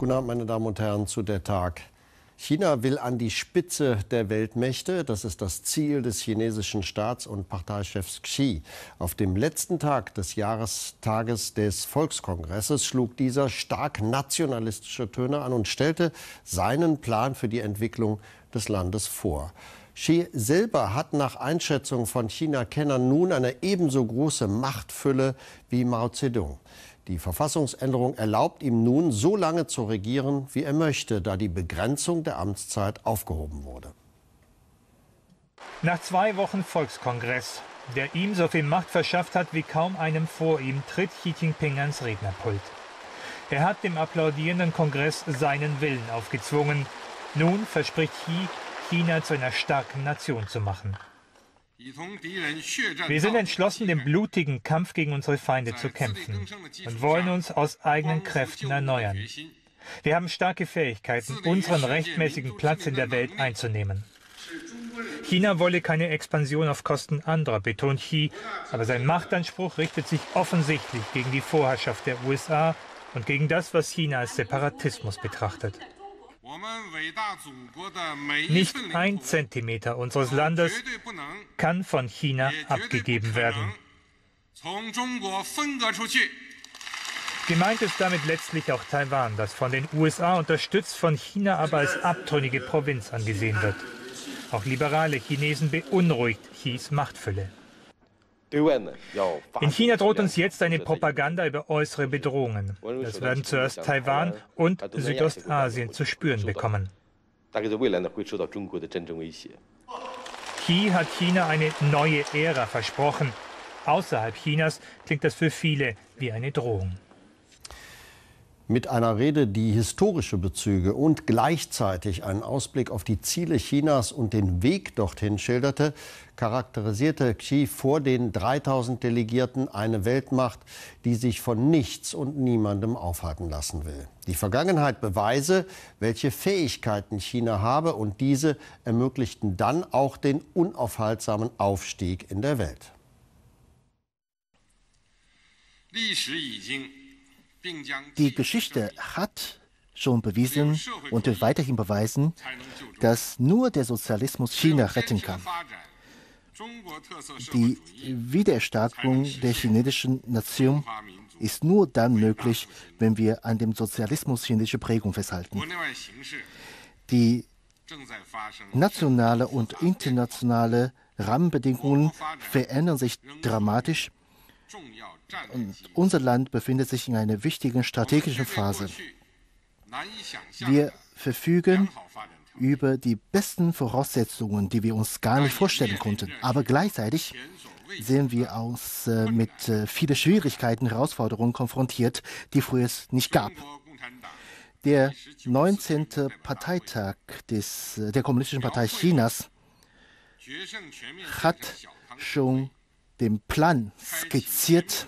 Guten Abend, meine Damen und Herren, zu der Tag. China will an die Spitze der Weltmächte. Das ist das Ziel des chinesischen Staats- und Parteichefs Xi. Auf dem letzten Tag des Jahrestages des Volkskongresses schlug dieser stark nationalistische Töne an und stellte seinen Plan für die Entwicklung des Landes vor. Xi selber hat nach Einschätzung von China-Kennern nun eine ebenso große Machtfülle wie Mao Zedong. Die Verfassungsänderung erlaubt ihm nun, so lange zu regieren, wie er möchte, da die Begrenzung der Amtszeit aufgehoben wurde. Nach 2 Wochen Volkskongress, der ihm so viel Macht verschafft hat wie kaum einem vor ihm, tritt Xi Jinping ans Rednerpult. Er hat dem applaudierenden Kongress seinen Willen aufgezwungen. Nun verspricht Xi, China zu einer starken Nation zu machen. Wir sind entschlossen, den blutigen Kampf gegen unsere Feinde zu kämpfen und wollen uns aus eigenen Kräften erneuern. Wir haben starke Fähigkeiten, unseren rechtmäßigen Platz in der Welt einzunehmen. China wolle keine Expansion auf Kosten anderer, betont Xi, aber sein Machtanspruch richtet sich offensichtlich gegen die Vorherrschaft der USA und gegen das, was China als Separatismus betrachtet. Nicht 1 Zentimeter unseres Landes kann von China abgegeben werden. Gemeint ist damit letztlich auch Taiwan, das von den USA unterstützt, von China aber als abtrünnige Provinz angesehen wird. Auch liberale Chinesen beunruhigt Xis Machtfülle. In China droht uns jetzt eine Propaganda über äußere Bedrohungen. Das werden zuerst Taiwan und Südostasien zu spüren bekommen. Xi hat China eine neue Ära versprochen. Außerhalb Chinas klingt das für viele wie eine Drohung. Mit einer Rede, die historische Bezüge und gleichzeitig einen Ausblick auf die Ziele Chinas und den Weg dorthin schilderte, charakterisierte Xi vor den 3000 Delegierten eine Weltmacht, die sich von nichts und niemandem aufhalten lassen will. Die Vergangenheit beweise, welche Fähigkeiten China habe, und diese ermöglichten dann auch den unaufhaltsamen Aufstieg in der Welt. Die Geschichte hat schon bewiesen und wird weiterhin beweisen, dass nur der Sozialismus China retten kann. Die Wiedererstarkung der chinesischen Nation ist nur dann möglich, wenn wir an dem Sozialismus chinesische Prägung festhalten. Die nationale und internationale Rahmenbedingungen verändern sich dramatisch. Und unser Land befindet sich in einer wichtigen strategischen Phase. Wir verfügen über die besten Voraussetzungen, die wir uns gar nicht vorstellen konnten. Aber gleichzeitig sehen wir uns mit vielen Schwierigkeiten, Herausforderungen konfrontiert, die früher es nicht gab. Der 19. Parteitag der Kommunistischen Partei Chinas hat schon den Plan skizziert,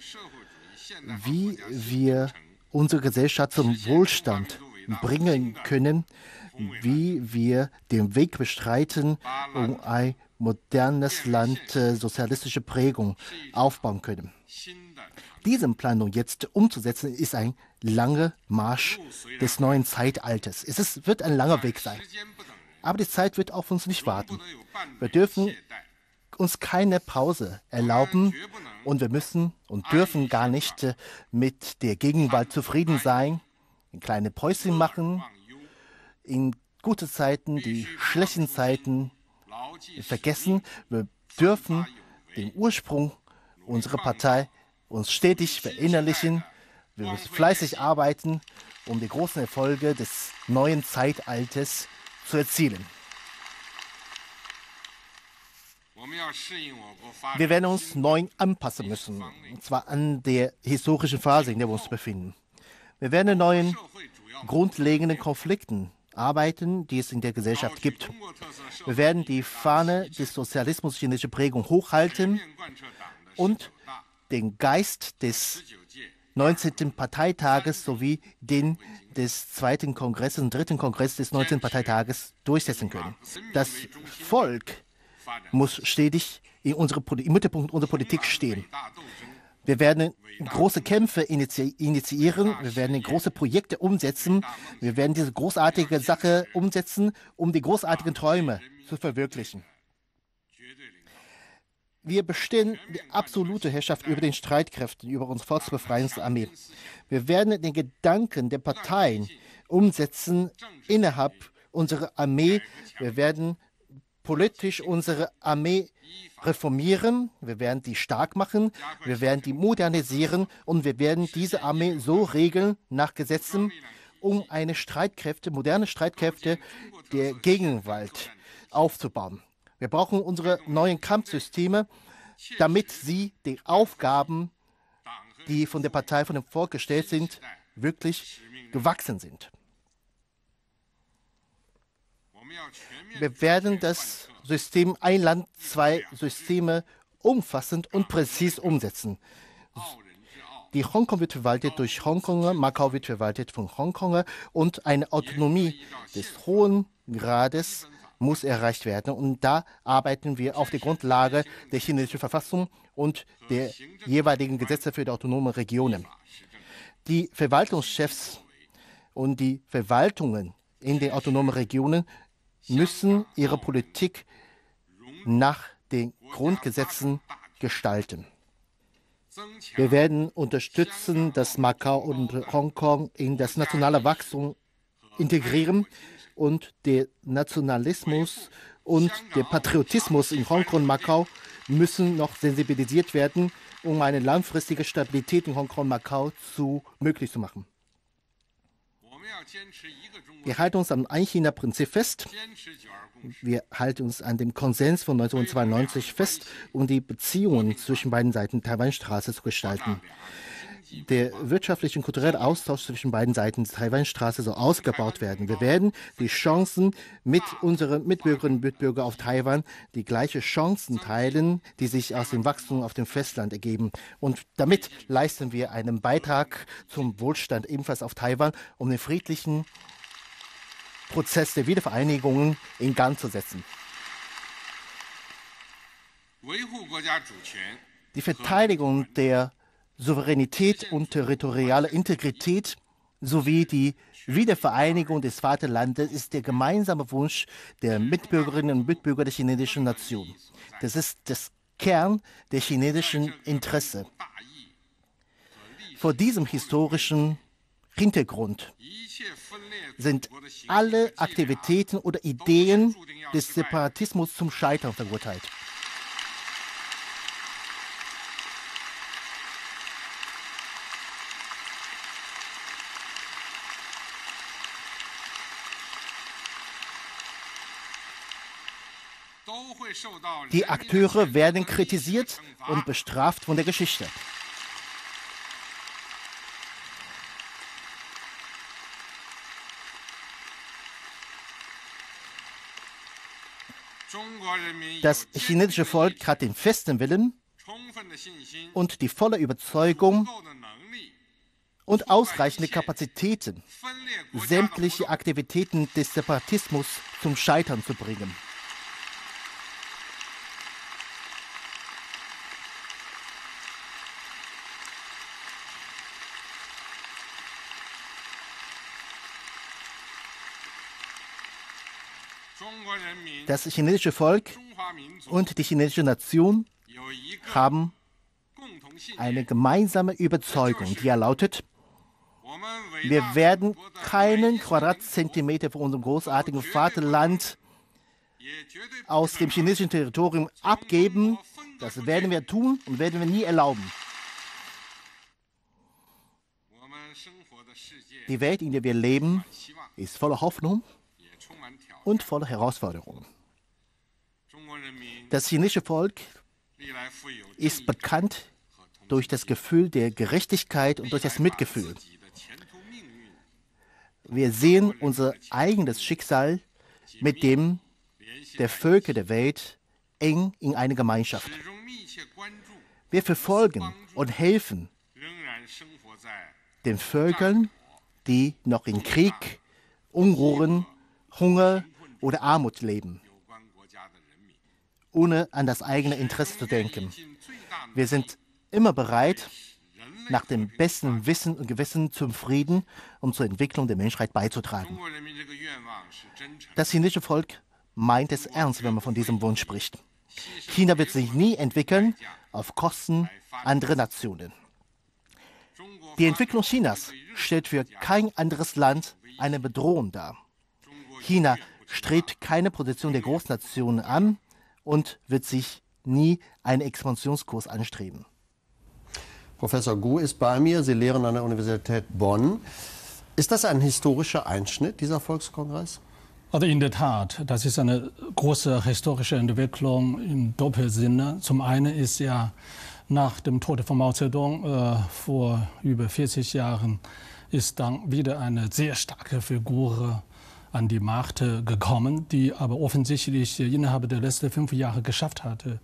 wie wir unsere Gesellschaft zum Wohlstand bringen können, wie wir den Weg bestreiten, um ein modernes Land, sozialistische Prägung aufbauen können. Diesen Plan nun jetzt umzusetzen, ist ein langer Marsch des neuen Zeitalters. Wird ein langer Weg sein. Aber die Zeit wird auf uns nicht warten. Wir dürfen uns keine Pause erlauben und wir müssen und dürfen gar nicht mit der Gegenwart zufrieden sein, kleine Päuschen machen, in gute Zeiten, die schlechten Zeiten vergessen. Wir dürfen den Ursprung unserer Partei uns stetig verinnerlichen. Wir müssen fleißig arbeiten, um die großen Erfolge des neuen Zeitalters zu erzielen. Wir werden uns neu anpassen müssen, und zwar an der historischen Phase, in der wir uns befinden. Wir werden an neuen, grundlegenden Konflikten arbeiten, die es in der Gesellschaft gibt. Wir werden die Fahne des Sozialismus chinesische Prägung hochhalten und den Geist des 19. Parteitages sowie den des 2. Kongresses und 3. Kongresses des 19. Parteitages durchsetzen können. Das Volk muss stetig im Mittelpunkt unserer Politik stehen. Wir werden große Kämpfe initiieren, wir werden große Projekte umsetzen, wir werden diese großartige Sache umsetzen, um die großartigen Träume zu verwirklichen. Wir bestehen die absolute Herrschaft über den Streitkräften, über unsere Volksbefreiungsarmee. Wir werden den Gedanken der Parteien umsetzen innerhalb unserer Armee. Wir werden politisch unsere Armee reformieren, wir werden die stark machen, wir werden die modernisieren und wir werden diese Armee so regeln nach Gesetzen, um eine moderne Streitkräfte der Gegenwart aufzubauen. Wir brauchen unsere neuen Kampfsysteme, damit sie den Aufgaben, die von der Partei, von dem Volk gestellt sind, wirklich gewachsen sind. Wir werden das System Ein Land, zwei Systeme umfassend und präzise umsetzen. Die Hongkong wird verwaltet durch Hongkonger, Macau wird verwaltet von Hongkonger und eine Autonomie des hohen Grades muss erreicht werden. Und da arbeiten wir auf der Grundlage der chinesischen Verfassung und der jeweiligen Gesetze für die autonomen Regionen. Die Verwaltungschefs und die Verwaltungen in den autonomen Regionen müssen ihre Politik nach den Grundgesetzen gestalten. Wir werden unterstützen, dass Macau und Hongkong in das nationale Wachstum integrieren und der Nationalismus und der Patriotismus in Hongkong und Macau müssen noch sensibilisiert werden, um eine langfristige Stabilität in Hongkong und Macau möglich zu machen. Wir halten uns am Ein-China-Prinzip fest. Wir halten uns an dem Konsens von 1992 fest, um die Beziehungen zwischen beiden Seiten der Taiwanstraße zu gestalten. Der wirtschaftliche und kulturelle Austausch zwischen beiden Seiten der Taiwanstraße soll ausgebaut werden. Wir werden die Chancen mit unseren Mitbürgerinnen und Mitbürgern auf Taiwan die gleichen Chancen teilen, die sich aus dem Wachstum auf dem Festland ergeben. Und damit leisten wir einen Beitrag zum Wohlstand ebenfalls auf Taiwan, um den friedlichen Prozess der Wiedervereinigung in Gang zu setzen. Die Verteidigung der Souveränität und territoriale Integrität sowie die Wiedervereinigung des Vaterlandes ist der gemeinsame Wunsch der Mitbürgerinnen und Mitbürger der chinesischen Nation. Das ist das Kern der chinesischen Interesse. Vor diesem historischen Hintergrund sind alle Aktivitäten oder Ideen des Separatismus zum Scheitern verurteilt. Die Akteure werden kritisiert und bestraft von der Geschichte. Das chinesische Volk hat den festen Willen und die volle Überzeugung und ausreichende Kapazitäten, sämtliche Aktivitäten des Separatismus zum Scheitern zu bringen. Das chinesische Volk und die chinesische Nation haben eine gemeinsame Überzeugung, die lautet: Wir werden keinen Quadratzentimeter von unserem großartigen Vaterland aus dem chinesischen Territorium abgeben. Das werden wir tun und werden wir nie erlauben. Die Welt, in der wir leben, ist voller Hoffnung und voller Herausforderungen. Das chinesische Volk ist bekannt durch das Gefühl der Gerechtigkeit und durch das Mitgefühl. Wir sehen unser eigenes Schicksal mit dem der Völker der Welt eng in eine Gemeinschaft. Wir verfolgen und helfen den Völkern, die noch in Krieg, Unruhen, Hunger oder Armut leben, ohne an das eigene Interesse zu denken. Wir sind immer bereit, nach dem besten Wissen und Gewissen zum Frieden und zur Entwicklung der Menschheit beizutragen. Das chinesische Volk meint es ernst, wenn man von diesem Wunsch spricht. China wird sich nie entwickeln auf Kosten anderer Nationen. Die Entwicklung Chinas stellt für kein anderes Land eine Bedrohung dar. China strebt keine Position der Großnationen an und wird sich nie einen Expansionskurs anstreben. Professor Gu ist bei mir. Sie lehren an der Universität Bonn. Ist das ein historischer Einschnitt, dieser Volkskongress? Also in der Tat, das ist eine große historische Entwicklung im Doppelsinne. Zum einen ist ja nach dem Tod von Mao Zedong vor über 40 Jahren ist dann wieder eine sehr starke Figur an die Macht gekommen, die aber offensichtlich innerhalb der letzten 5 Jahre geschafft hatte,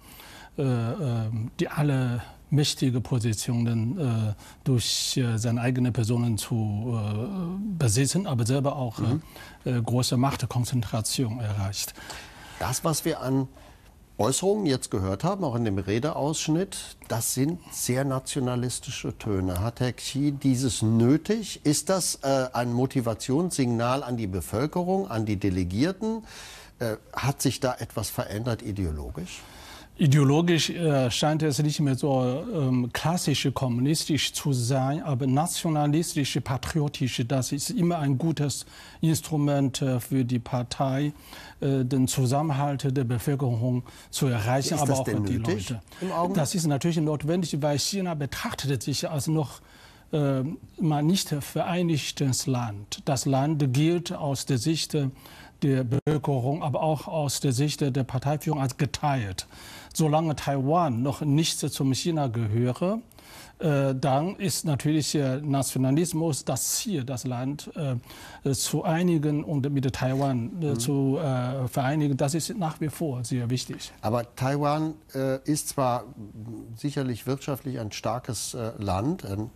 die alle mächtige Positionen durch seine eigenen Personen zu besitzen, aber selber auch große Machtkonzentration erreicht. Das, was wir an Äußerungen jetzt gehört haben, auch in dem Redeausschnitt, das sind sehr nationalistische Töne. Hat Herr Xi dieses nötig? Ist das ein Motivationssignal an die Bevölkerung, an die Delegierten? Hat sich da etwas verändert ideologisch? Ideologisch scheint es nicht mehr so klassisch kommunistisch zu sein, aber nationalistisch, patriotisch, das ist immer ein gutes Instrument für die Partei, den Zusammenhalt der Bevölkerung zu erreichen, aber auch die Leute. Das ist natürlich notwendig, weil China betrachtet sich als noch mal nicht vereinigtes Land. Das Land gilt aus der Sicht der Bevölkerung, aber auch aus der Sicht der Parteiführung als geteilt. Solange Taiwan noch nicht zum China gehöre, dann ist natürlich Nationalismus das Ziel, das Land zu einigen und mit Taiwan zu vereinigen. Das ist nach wie vor sehr wichtig. Aber Taiwan ist zwar sicherlich wirtschaftlich ein starkes Land, ein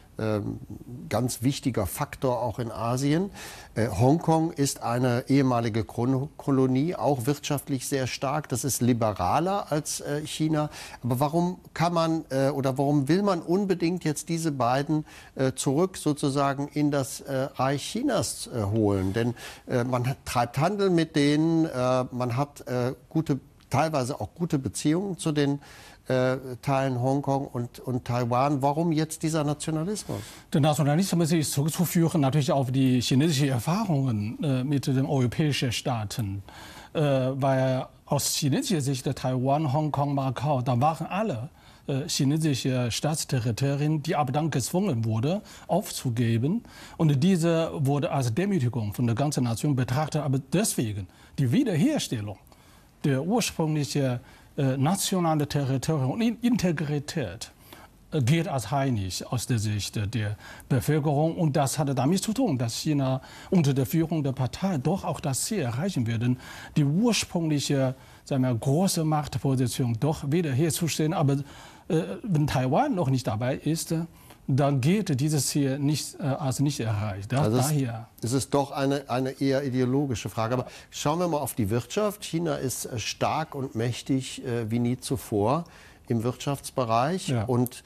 ganz wichtiger Faktor auch in Asien. Hongkong ist eine ehemalige Kolonie, auch wirtschaftlich sehr stark. Das ist liberaler als China. Aber warum kann man oder warum will man unbedingt jetzt diese beiden zurück sozusagen in das Reich Chinas holen? Denn man treibt Handel mit denen, man hat teilweise auch gute Beziehungen zu den Teilen Hongkong und Taiwan. Warum jetzt dieser Nationalismus? Der Nationalismus ist zurückzuführen natürlich auf die chinesischen Erfahrungen mit den europäischen Staaten. Weil aus chinesischer Sicht Taiwan, Hongkong, Macau, da waren alle chinesische Staatsterritorien, die aber dann gezwungen wurde, aufzugeben. Und diese wurde als Demütigung von der ganzen Nation betrachtet. Aber deswegen die Wiederherstellung der ursprünglichen nationale Territorium und Integrität gilt als heilig aus der Sicht der Bevölkerung. Und das hatte damit zu tun, dass China unter der Führung der Partei doch auch das Ziel erreichen wird, die ursprüngliche große Machtposition doch wiederherzustellen. Aber wenn Taiwan noch nicht dabei ist, dann gilt dieses Ziel nicht, als nicht erreicht. Es ist doch eine eher ideologische Frage. Aber schauen wir mal auf die Wirtschaft. China ist stark und mächtig wie nie zuvor im Wirtschaftsbereich. Ja. Und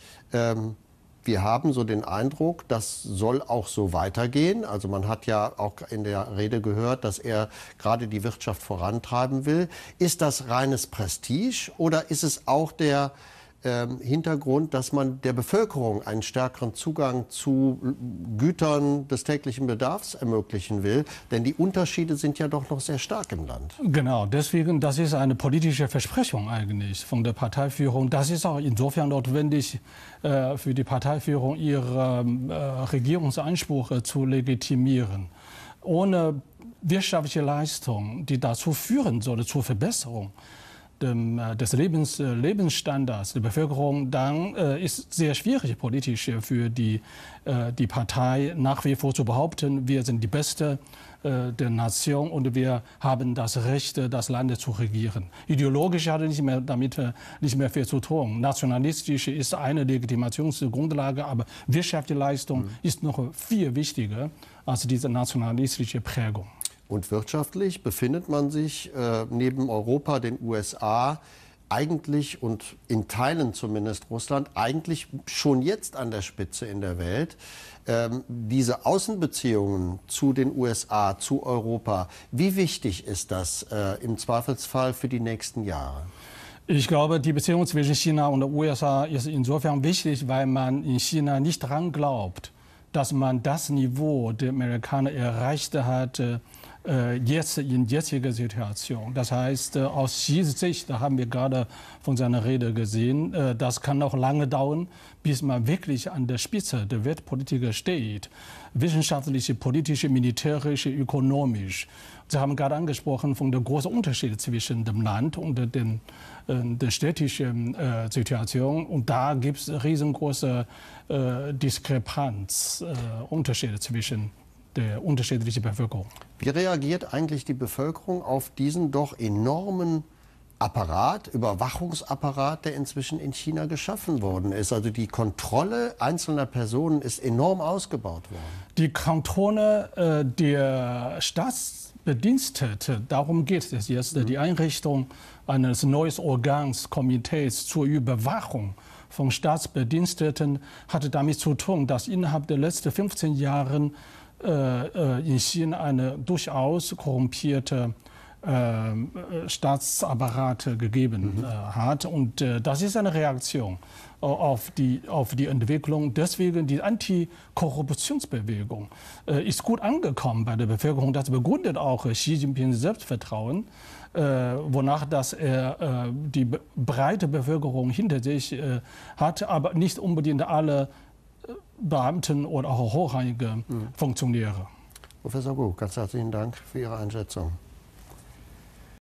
wir haben so den Eindruck, das soll auch so weitergehen. Also man hat ja auch in der Rede gehört, dass er gerade die Wirtschaft vorantreiben will. Ist das reines Prestige oder ist es auch der Hintergrund, dass man der Bevölkerung einen stärkeren Zugang zu Gütern des täglichen Bedarfs ermöglichen will? Denn die Unterschiede sind ja doch noch sehr stark im Land. Genau, deswegen, das ist eine politische Versprechung eigentlich von der Parteiführung. Das ist auch insofern notwendig für die Parteiführung, ihren Regierungsanspruch zu legitimieren. Ohne wirtschaftliche Leistung, die dazu führen soll, zur Verbesserung des Lebensstandards der Bevölkerung, dann ist es sehr schwierig politisch für die Partei nach wie vor zu behaupten, wir sind die Beste der Nation und wir haben das Recht, das Land zu regieren. Ideologisch hat es damit nicht mehr viel zu tun. Nationalistisch ist eine Legitimationsgrundlage, aber wirtschaftliche Leistung ist noch viel wichtiger als diese nationalistische Prägung. Und wirtschaftlich befindet man sich neben Europa, den USA, eigentlich und in Teilen zumindest Russland eigentlich schon jetzt an der Spitze in der Welt. Diese Außenbeziehungen zu den USA, zu Europa, wie wichtig ist das im Zweifelsfall für die nächsten Jahre? Ich glaube, die Beziehung zwischen China und den USA ist insofern wichtig, weil man in China nicht daran glaubt, dass man das Niveau der Amerikaner erreicht hat, jetzt in jetziger Situation. Das heißt, aus Xis Sicht, da haben wir gerade von seiner Rede gesehen, das kann noch lange dauern, bis man wirklich an der Spitze der Weltpolitik steht. Wissenschaftliche, politische, militärische, ökonomisch. Sie haben gerade angesprochen von der großen Unterschied zwischen dem Land und der städtischen Situation. Und da gibt es riesengroße Diskrepanz, Unterschiede zwischen der unterschiedlichen Bevölkerung. Wie reagiert eigentlich die Bevölkerung auf diesen doch enormen Apparat, Überwachungsapparat, der inzwischen in China geschaffen worden ist? Also die Kontrolle einzelner Personen ist enorm ausgebaut worden. Die Kontrolle der Staatsbediensteten, darum geht es jetzt, die Einrichtung eines neuen Organs, Komitees zur Überwachung von Staatsbediensteten, hatte damit zu tun, dass innerhalb der letzten 15 Jahre in China eine durchaus korrumpierte Staatsapparat gegeben hat. Und das ist eine Reaktion auf die Entwicklung. Deswegen die Antikorruptionsbewegung ist gut angekommen bei der Bevölkerung. Das begründet auch Xi Jinpings Selbstvertrauen, wonach dass er die breite Bevölkerung hinter sich hat, aber nicht unbedingt alle Beamten oder auch hochrangige Funktionäre. Professor Gu, ganz herzlichen Dank für Ihre Einschätzung.